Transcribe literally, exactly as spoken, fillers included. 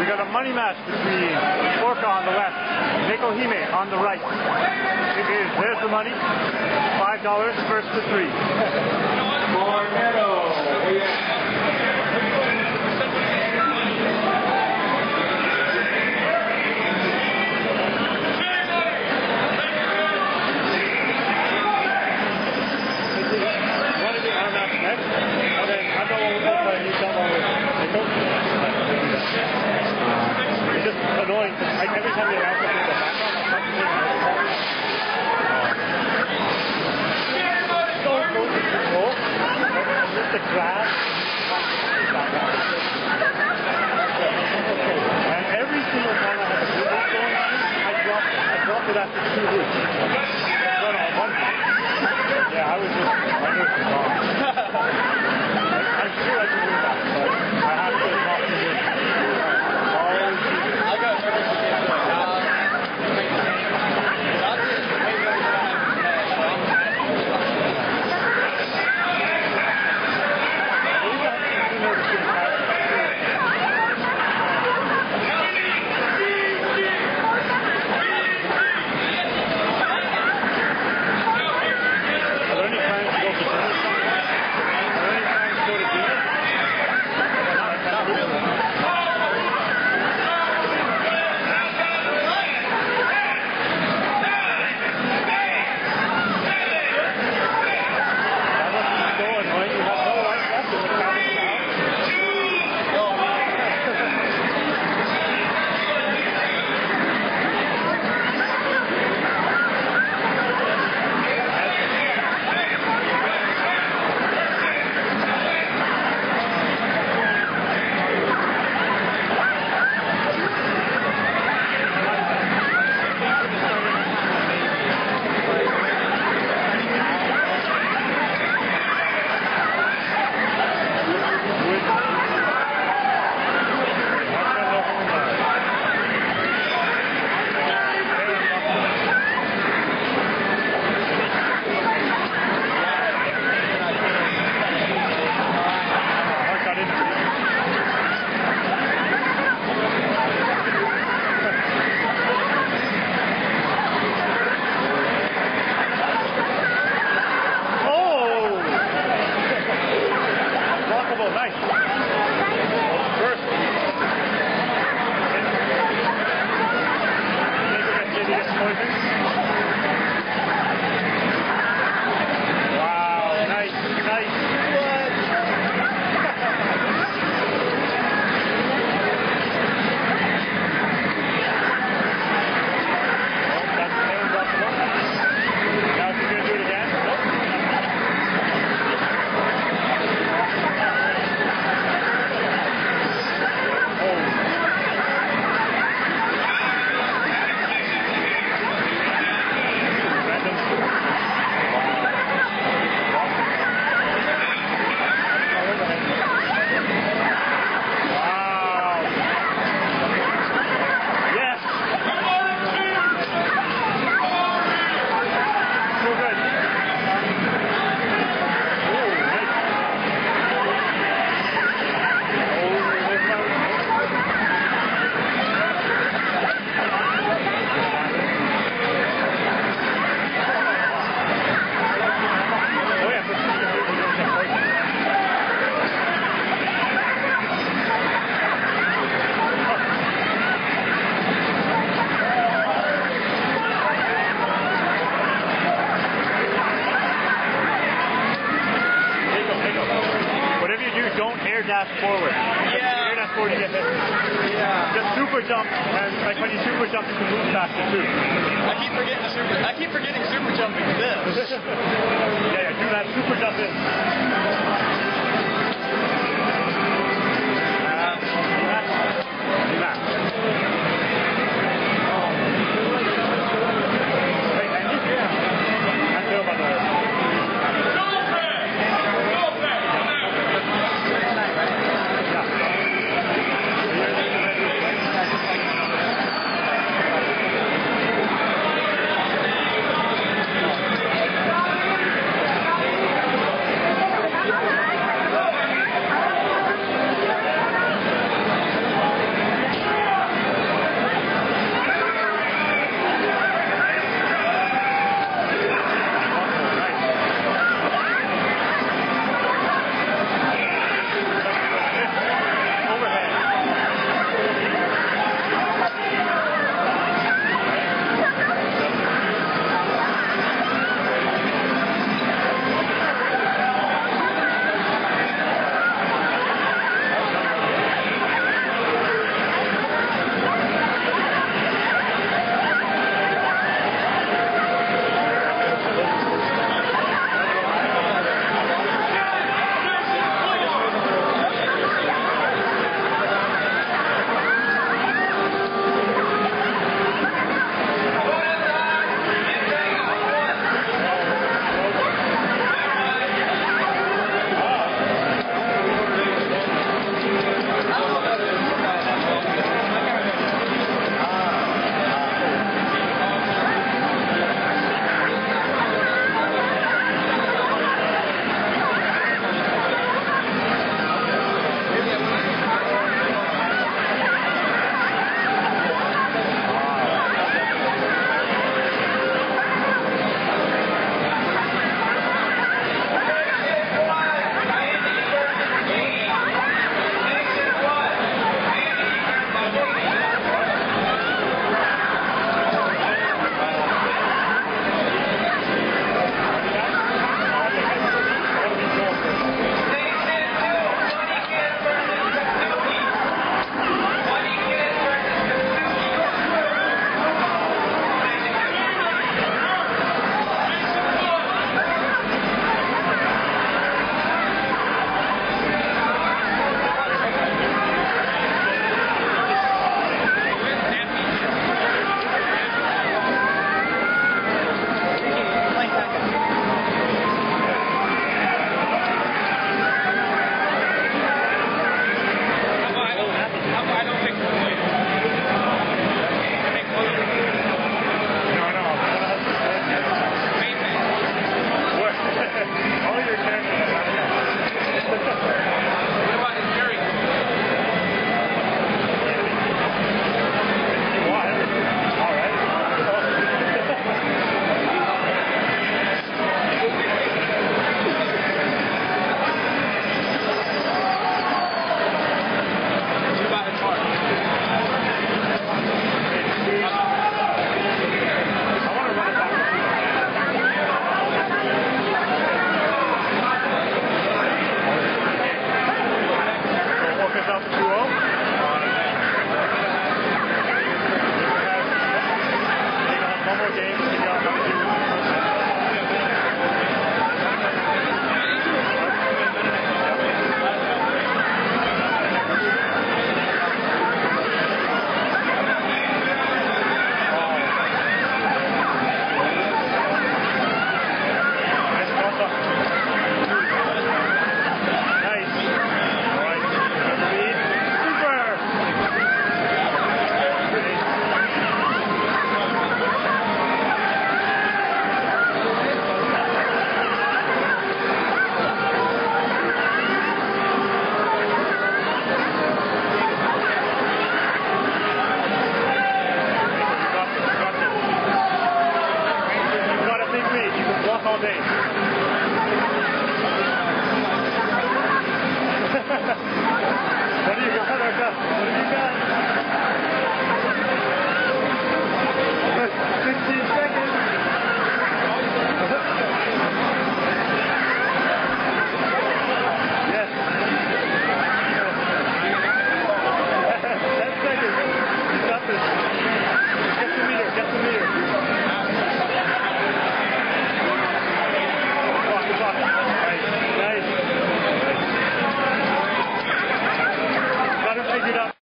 We got a money match between Orka on the left, Nekohime on the right. It is, there's the money, five dollars first to three. It's just annoying because like, every time you announce something in the background, I'm not seeing so close to control. Just the grass. And every single time I have a good look going on, I drop it. I drop it after two weeks. Run on one time. Yeah, I was just, I knew it was wrong. I'm sure I can do that, but I have to talk to him. I got nervous again. Dash forward. Yeah. Air dash forward, you get hit. Yeah. Just super jump, and like when you super jump, you can move faster too. I keep forgetting the super. I keep forgetting super jumping this. Yeah, yeah, do that super jump in.